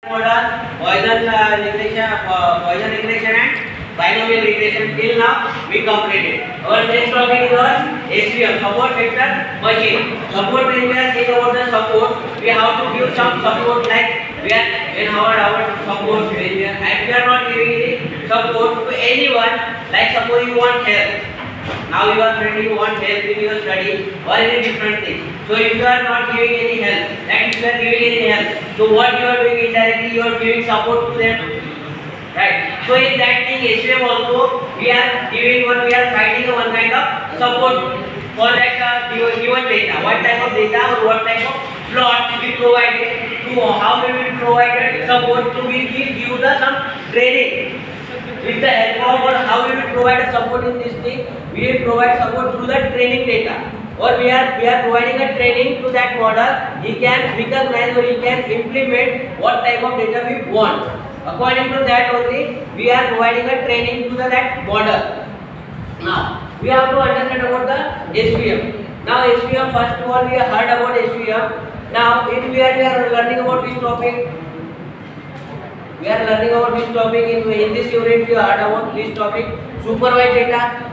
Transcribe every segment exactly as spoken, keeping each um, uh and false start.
model, Poisson uh, regression, uh, Poisson regression and binomial regression. Till now we completed. Our next topic is on S V M, support vector machine. Support, when we are saying about the support, we have to give some support, like we are when our our support, when we are, and we are not giving any support to anyone. Like suppose you want help. Now you are friend, you want help in your study or any different thing. So if you are not giving any help, and if you are giving any help, so what you are doing indirectly, you are giving support to them, right? So in that thing, S V M also we are giving one, we are finding one kind of support for that uh, given data. What type of data or what type of plot we provided to how we will provide support to we give you the some training. With the help of or how we will provide support in this thing, we will provide support through the training data, or we are we are providing a training to that model. He can recognize or he can implement what type of data we want. According to that only, we are providing a training to the that model. Now we have to understand about the S V M. Now S V M, first of all we have heard about S V M. Now in where we are learning about this topic. We are learning about this topic in, in this unit. We heard about this topic, supervised data.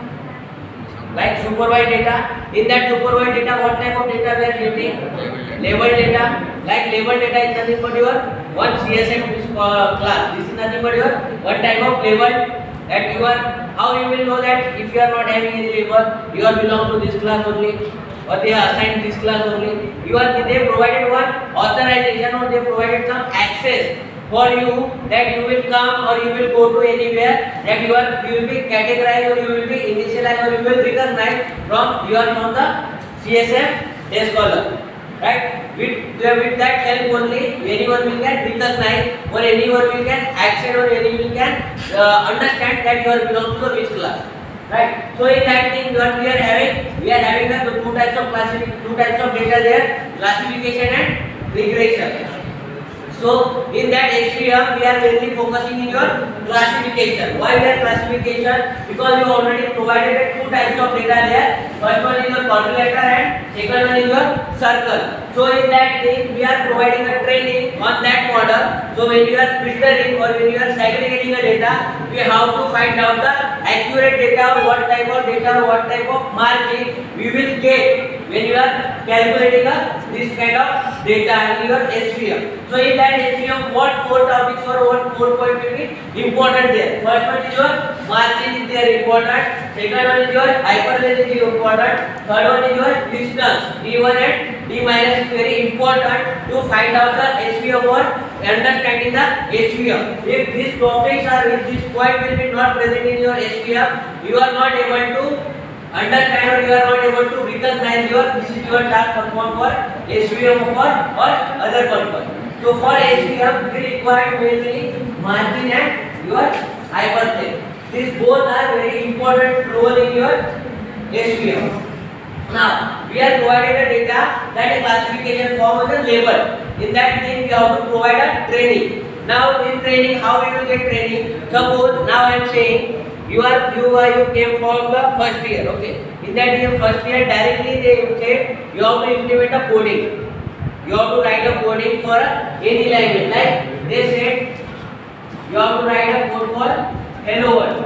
Like supervised data, in that supervised data, what type of data we are getting? Label data. Like label data is nothing but your one C S M uh, class. This is nothing but your one type of label that you are. How you will know that if you are not having any label, you are belong to this class only, or they are assigned this class only. You are they provided one authorization or they provided some access for you that you will come or you will go to anywhere, that you are you will be categorized or you will be initialized or you will recognize from you are from the C S M day scholar, right? With with that help only anyone will can recognize or anyone will can access or anyone can uh, understand that you are belong to the which class, right? So in that thing what we are having, we are having the two types of classification, two types of data there, classification and regression. So in that S V M we are mainly focusing in your classification. Why we are classification? Because you already provided two types of data there. First one is your quadrilateral and second one is your circle. So in that thing we are providing a training on that model. So when you are filtering or when you are segregating a data, we have to find out the accurate data or what type of data or what type of margin we will get when you are calculating a, this kind of data in your S V M. So in that S V M, what four topics or what four point will be important there? First one is your margin is there important. Second one is your hyperlink is important. Third one is your distance D one and D minus is very important to find out the S V M or understanding the S V M. If these topics are, if this point will be not present in your S V M, you are not able to understand or you are not able to recognize your this is your task performed for S V M or, or other purpose. So for S V M we require mainly margin and your hyperlink. These both are very important role in your S V M. Now we are provided a data that is classification form as a label. In that thing we have to provide a training. Now in training, how we will get training? Suppose now I am saying you are you are you came from the first year, okay? In that year first year directly they said you have to implement a coding. You have to write a coding for any language. Like they said you have to write a code for hello world.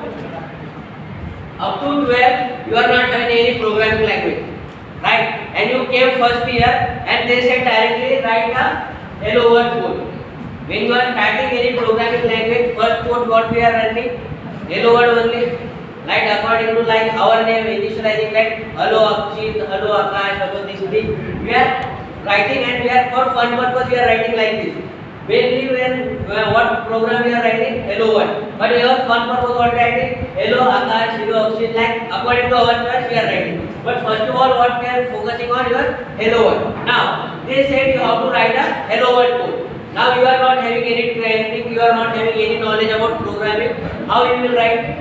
Up to twelve you are not having any programming language, right? And you came first year and they said directly write a hello world code. When you are starting any programming language, first code what we are running, hello world only. Like according to like our name initializing like hello Akshit, hello Akash, hello this thing. We are writing and we are for fun purpose we are writing like this. Mainly when uh, what program we are writing, hello world. But your fun purpose what writing, hello Akash, hello Akshit, like according to our choice we are writing. But first of all what we are focusing on your hello world. Now they said you have to write a hello world code. Now you are not having any training, you are not having any knowledge about programming. How you will write?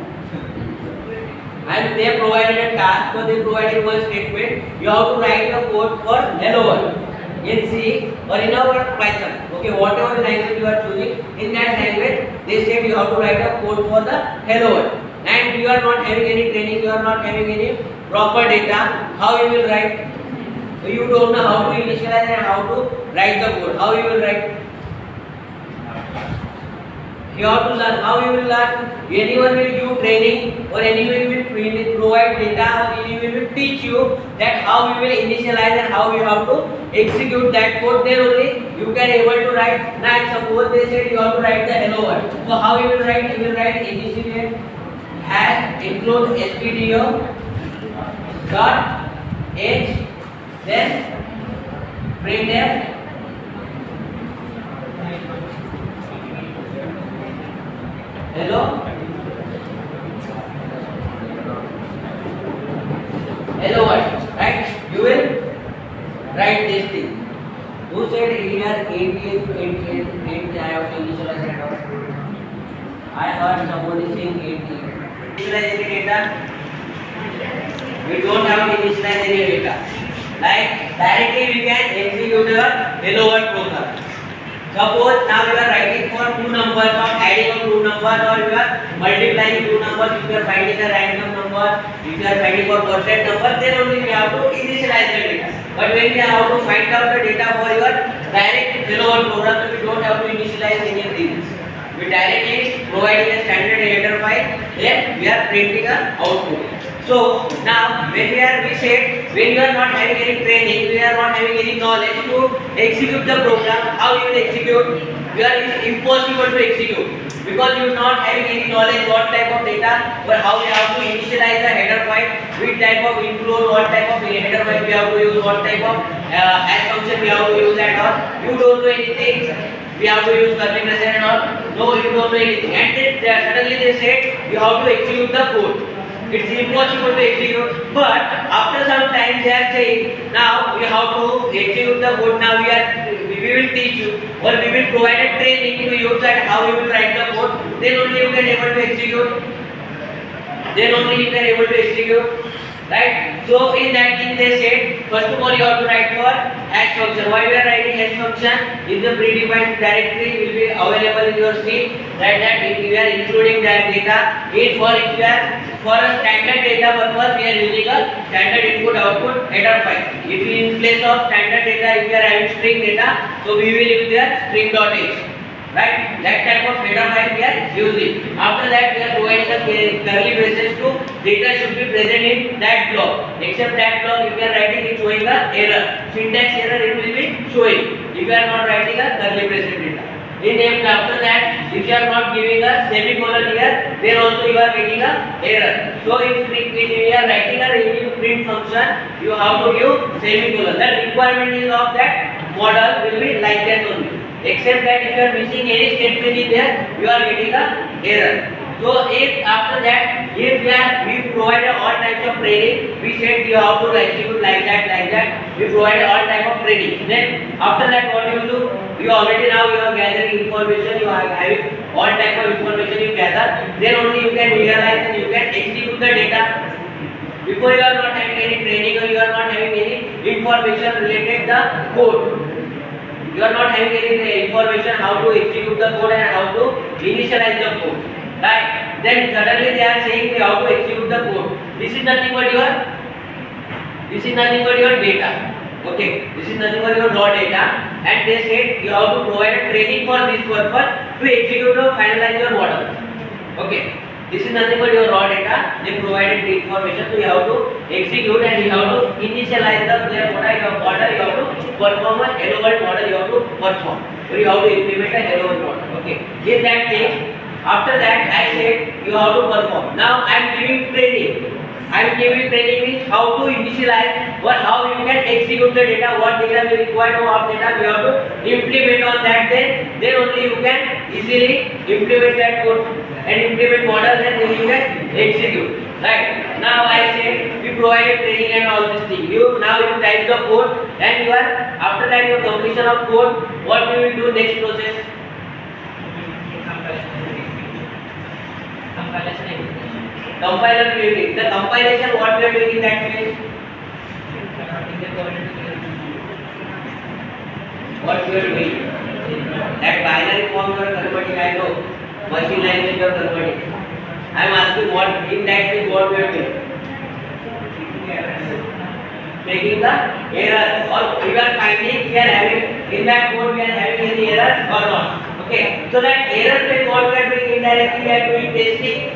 And they provided a task, so they provided one statement. You have to write a code for hello world in C or in our Python. Okay, whatever language you are choosing, in that language they said you have to write a code for the hello world. And you are not having any training, you are not having any proper data. How you will write? You don't know how to initialize and how to write the code. How you will write? You have to learn. How you will learn? Anyone will give training, or anyone will provide data, or anyone will teach you that how you will initialize and how you have to execute that code. Then only you can able to write. Now suppose they said you have to write the hello world. So how you will write? You will write initialize hash include stdio dot h, then printf hello hello world, right? You will write this thing. Who said here eighty-eight, eighty-eight, eighty I have to initialize and all? I heard somebody saying eighty. Initialize any data? We don't have to initialize any data. Like directly we can execute a hello world program. Suppose now you are writing for two numbers, or adding of two numbers, or you are multiplying two numbers. If you are finding a random number, if you are finding for percent number, then only we have to initialize the data. But when we have to find out the data for your direct hello world program, so we don't have to initialize any of these. We directly providing a standard header file, then we are printing a output. So now when we are we said when you are not having any training, we are not having any knowledge to execute the program, how you will execute? You are impossible to execute because you are not having any knowledge what type of data or how we have to initialize the header file, which type of include, what type of header file we have to use, what type of uh, hash function we have to use and all. You don't know anything. We have to use curly braces and all. No, you don't know anything. And then they, suddenly they said you have to execute the code. It's impossible to execute. But after some time they are saying now we have to execute the code. Now we are we will teach you, or we will provide a training to you that how you will write the code. Then only you can able to execute. Then only you can able to execute. Right? So in that thing they said first of all you have to write for hash function. Why we are writing hash function? Is the predefined directory will be available in your C. Right? That if we are including that data. In for if we are for a standard data purpose we are using a standard input output header file. If in place of standard data if we are having string data, so we will use the string.h. Right? That type of header file we are using. After that we are providing the curly braces to data should be present in that block. Except that block if we are writing it showing a error. Syntax error it will be showing. If we are not writing a curly braces data. In after that if you are not giving a semicolon here, then also you are getting a error. So if we are writing a any print function, you have to give semicolon. The requirement is of that model will be like that only. Except that if you are missing any statement in there, you are getting a error. So if after that, if we are we provide all types of training, we said you have to execute like that, like that. We provide all type of training. Then after that, what you do? You already now you are gathering information. You are having all type of information you gather. Then only you can realize and you can execute the data. Before you are not having any training or you are not having any information related the code. You are not having any information how to execute the code and how to initialize the code, right? Then suddenly they are saying we have to execute the code. This is nothing but your, this is nothing but your data. Okay, this is nothing but your raw data, and they said you have to provide a training for this purpose to execute or finalize your model. Okay. This is nothing but your raw data. They provided the information, so you have to execute and you have to initialize the their model. Your model you have to perform a hello world model. You have to perform. So you have to implement a hello world model. Okay. In that case, after that I said you have to perform. Now I am giving training. I am giving training means how to initialize or how you can execute the data. What data you require of data you have to implement on that. Then then only you can easily implement that code and implement models and then you can execute. Right? Now I said we provided training and all this thing. You now you type the code and you are after that your completion of code. What you will do next process? Compiler creating. The compilation what we are doing in that phase? What we are doing? That binary form you are converting. I know. Machine language you are converting. I am asking what in that phase what we are doing? Making the error, or we are finding we are having in that code we are having any error or not. Okay. So that error frame what we are doing indirectly, we are doing testing